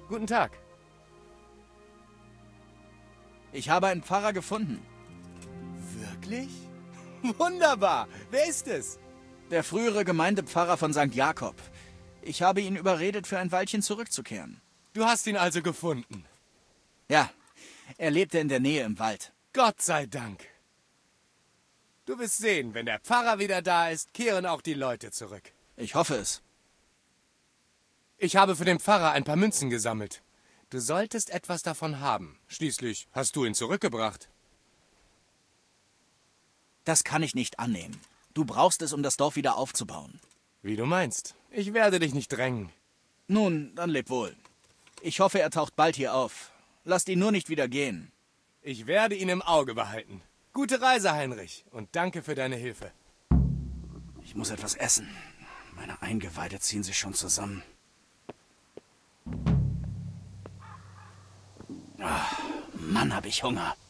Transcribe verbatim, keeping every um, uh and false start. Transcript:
Guten Tag. Ich habe einen Pfarrer gefunden. Wirklich? Wunderbar. Wer ist es? Der frühere Gemeindepfarrer von Sankt Jakob. Ich habe ihn überredet, für ein Weilchen zurückzukehren. Du hast ihn also gefunden. Ja, er lebte in der Nähe im Wald. Gott sei Dank. Du wirst sehen, wenn der Pfarrer wieder da ist, kehren auch die Leute zurück. Ich hoffe es. Ich habe für den Pfarrer ein paar Münzen gesammelt. Du solltest etwas davon haben. Schließlich hast du ihn zurückgebracht. Das kann ich nicht annehmen. Du brauchst es, um das Dorf wieder aufzubauen. Wie du meinst. Ich werde dich nicht drängen. Nun, dann leb wohl. Ich hoffe, er taucht bald hier auf. Lasst ihn nur nicht wieder gehen. Ich werde ihn im Auge behalten. Gute Reise, Heinrich. Und danke für deine Hilfe. Ich muss etwas essen. Meine Eingeweide ziehen sich schon zusammen. Ach, Mann, hab ich Hunger.